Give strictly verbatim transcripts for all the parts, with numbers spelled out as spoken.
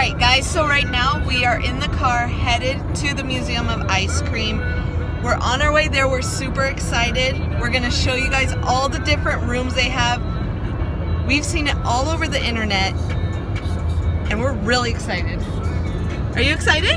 Alright guys, so right now we are in the car headed to the Museum of Ice Cream. We're on our way there, we're super excited. We're gonna show you guys all the different rooms they have. We've seen it all over the internet and we're really excited. Are you excited?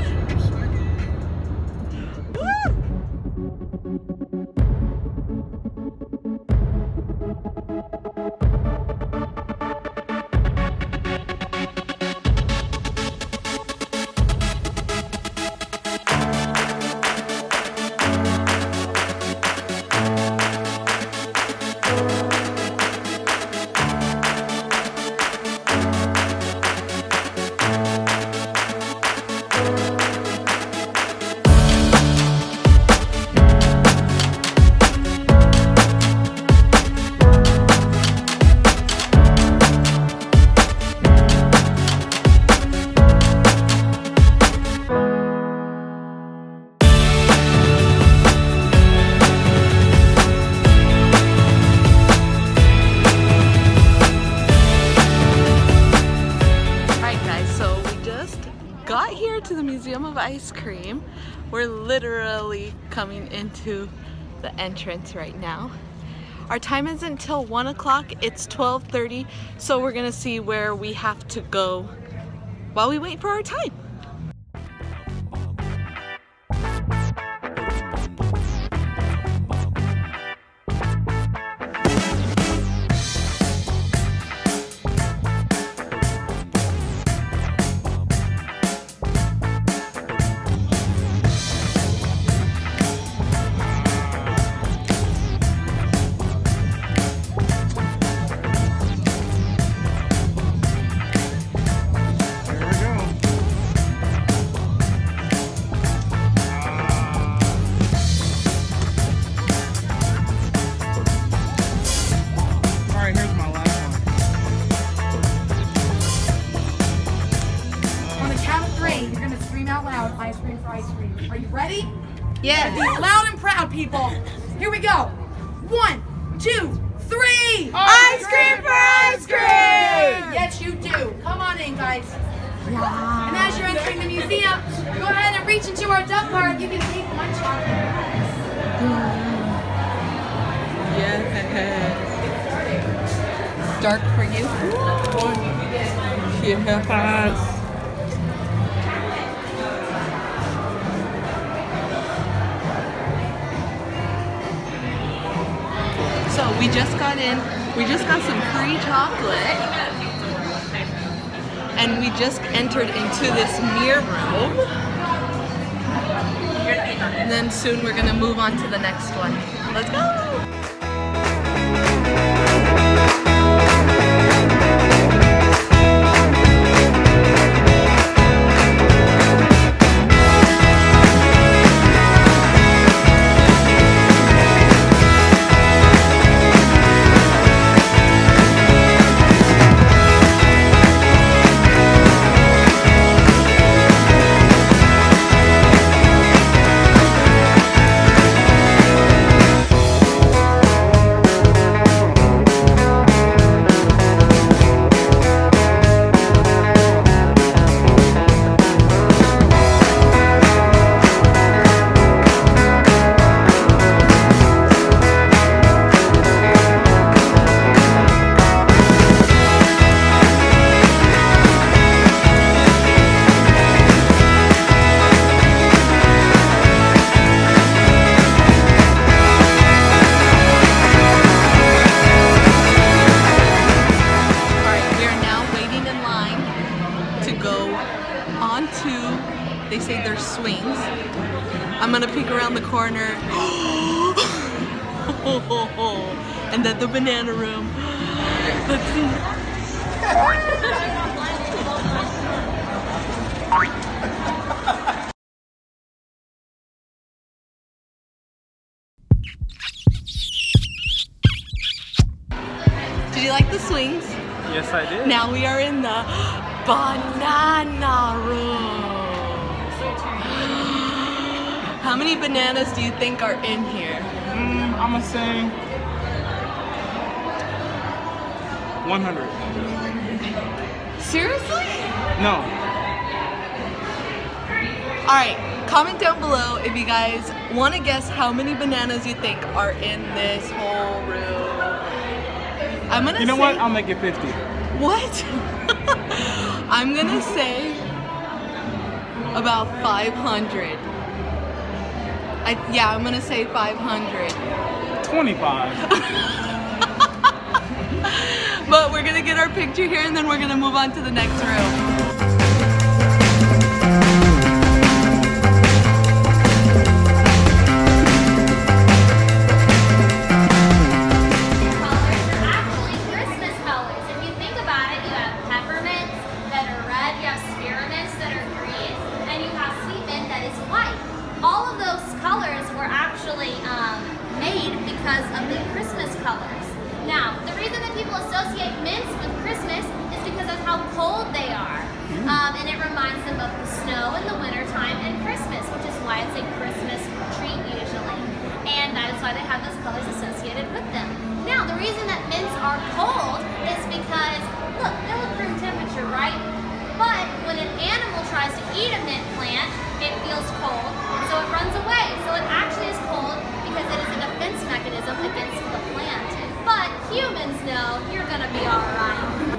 Got here to the Museum of Ice Cream. We're literally coming into the entrance right now. Our time isn't until one o'clock, it's twelve thirty, so we're gonna see where we have to go while we wait for our time. You're gonna scream out loud, ice cream for ice cream. Are you ready? Yes. Be loud and proud, people. Here we go. One, two, three. Ice cream for ice cream! Yes, you do. Come on in, guys. Wow. And as you're entering the museum, go ahead and reach into our duck cart. You can take one chocolate. Yes. Dark for you? Yes. So we just got in, we just got some free chocolate, and we just entered into this mirror room, and then soon we're gonna move on to the next one. Let's go! They say there's swings. I'm gonna peek around the corner. And then the banana room. Let's see. Did you like the swings? Yes, I did. Now we are in the banana room. How many bananas do you think are in here? Mm, I'm gonna say one hundred. Seriously? No, Alright, comment down below if you guys want to guess how many bananas you think are in this whole room. I'm gonna You know say, what? I'll make it fifty. What? I'm gonna say about five hundred. I, yeah, I'm gonna say five hundred. twenty-five. But we're gonna get our picture here and then we're gonna move on to the next room. Because of the Christmas colors. Now, the reason that people associate mints with Christmas is because of how cold they are. Mm. Um, and it reminds them of the snow in the wintertime and Christmas, which is why it's a Christmas treat usually. And that is why they have those colors associated with them. Now, the reason that mints are cold is because, look, they're at room temperature, right? But when an animal tries to eat a mint plant, it feels cold, and so it runs away. So it actually is cold because it is a defense mechanism against the plant. But humans know you're gonna be all right.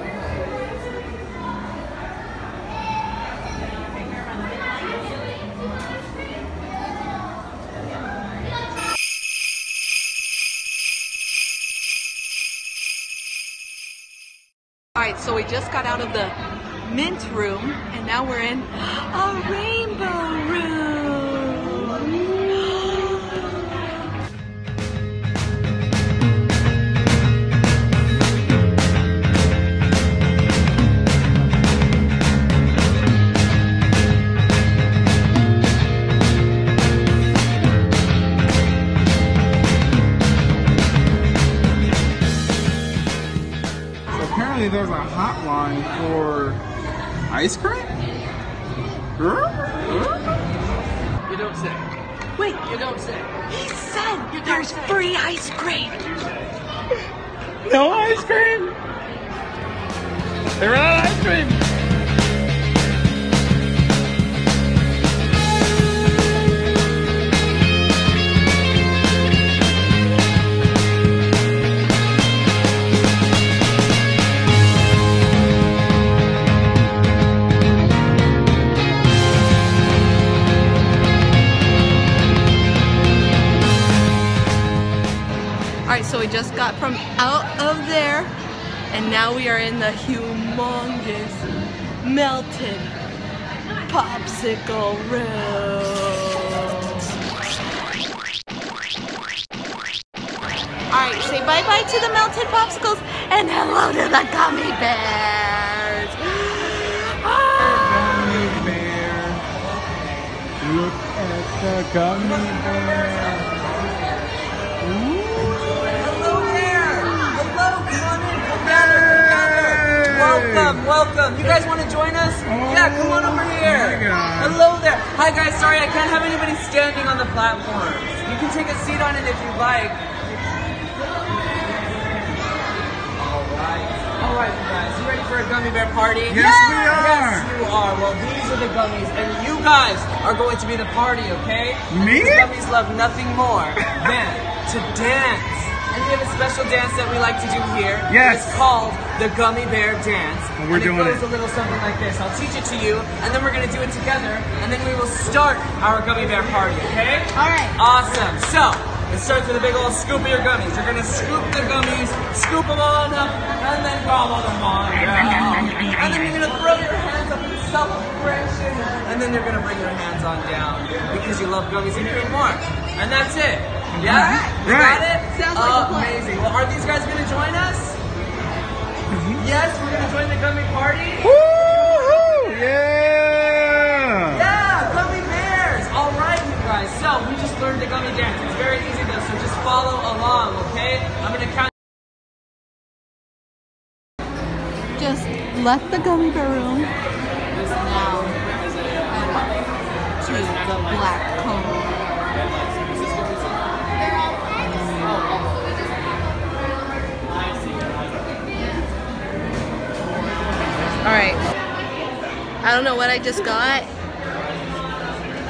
Alright, so we just got out of the mint room, and now we're in a rainbow room. There's a hotline for ice cream? You don't say. Wait, You don't say. he said there's free ice cream. No ice cream? They ran out of ice cream. Alright, so we just got from out of there, and now we are in the humongous melted popsicle room. Alright, say bye-bye to the melted popsicles, and hello to the gummy bears. Gummy bear. Look at the gummy bear. Ooh. Welcome, welcome. You guys want to join us? Oh, yeah, come on over here. Hello there. Hi guys, sorry I can't have anybody standing on the platform. You can take a seat on it if you like. Alright. Alright you guys, you ready for a gummy bear party? Yes, we are. Yes, you are. Well, these are the gummies, and you guys are going to be the party, okay? Me? These gummies love nothing more than to dance. And we have a special dance that we like to do here. Yes. It's called the Gummy Bear Dance. Well, we're and doing it goes it. a little something like this. I'll teach it to you, and then we're going to do it together, and then we will start our Gummy Bear party, okay? All right. Awesome. So, it starts with a big old scoop of your gummies. You're going to scoop the gummies, scoop them on up, and then gobble them on down. And then you're going to throw your hands up in celebration, and then you're going to bring your hands on down because you love gummies and you need more. And that's it. Yeah? You Right. got it? Sounds like a plan. Amazing. Well, are these guys going to join us? Yes, we're going to join the gummy party. Woo-hoo! Yeah! Yeah, gummy bears. All right, you guys. So we just learned the gummy dance. It's very easy though, so just follow along, okay? I'm going to count. Just left the gummy bear room. Now to the black cone. Alright, I don't know what I just got,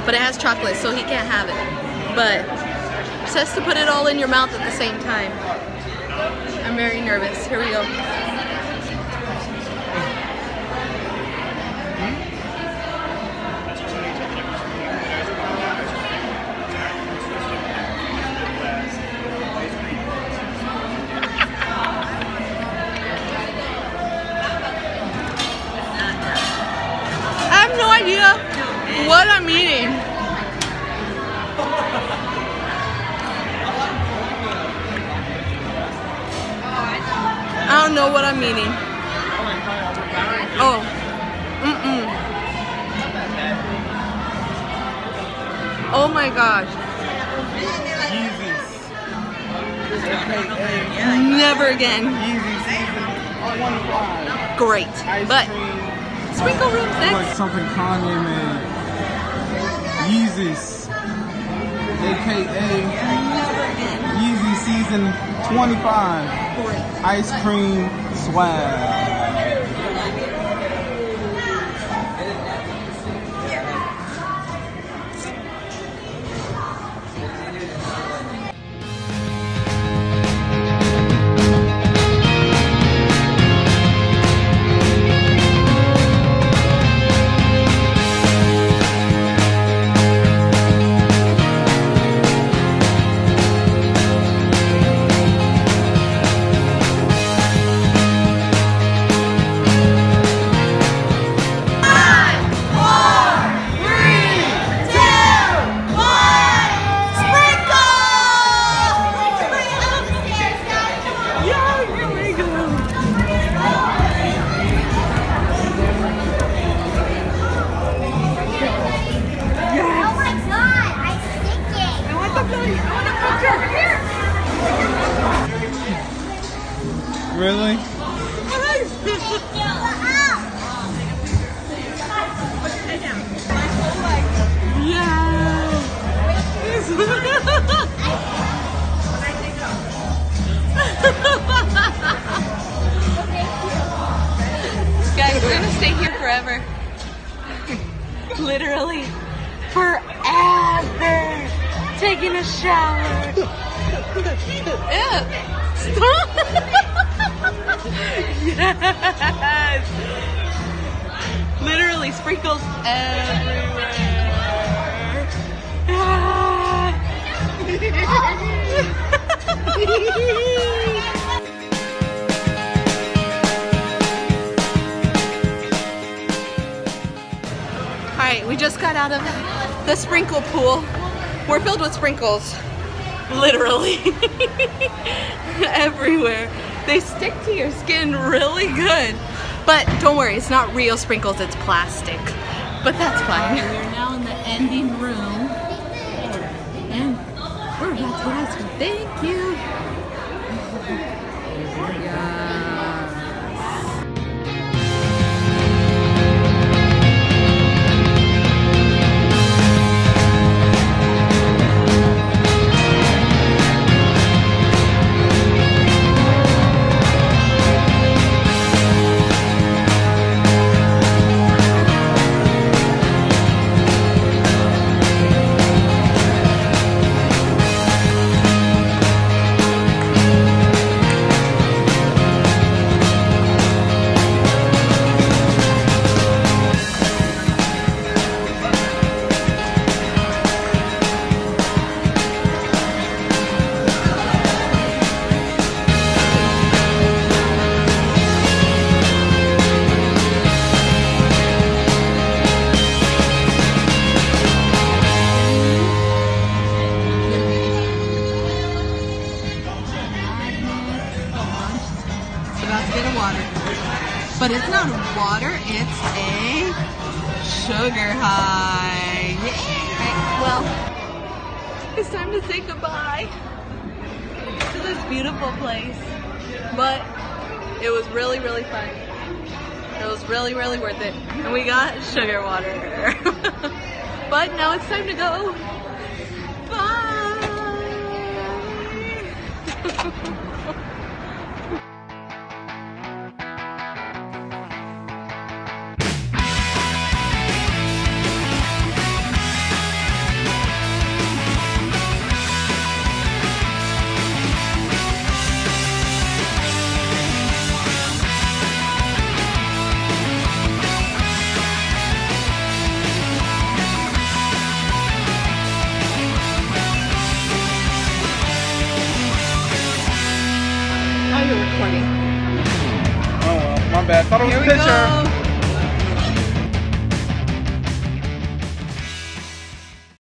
but it has chocolate, so he can't have it. But it says to put it all in your mouth at the same time. I'm very nervous. Here we go. I have no idea what I'm eating. I don't know what I'm eating. Oh. Mm-mm. Oh my gosh. Never again. Great. But sprinkle room's next. Like something Kanye made. Yeezys. A K A Yeezy Season twenty-five. Ice cream swag. Really? Guys, we're gonna stay here forever. Literally forever. Taking a shower. Ew. Stop. Yes. Literally sprinkles everywhere. Alright, we just got out of the sprinkle pool. We're filled with sprinkles. Literally. Everywhere. They stick to your skin really good. But don't worry, it's not real sprinkles, it's plastic. But that's fine. We're now in the ending room. And we're about to get ice cream. Thank you. Yeah. But it's not water, it's a sugar high. Yay! Well, it's time to say goodbye to this beautiful place. But it was really, really fun. It was really, really worth it. And we got sugar water. But now it's time to go. Bye! recording. Oh well, my bad. Thought it was Here a we picture. go.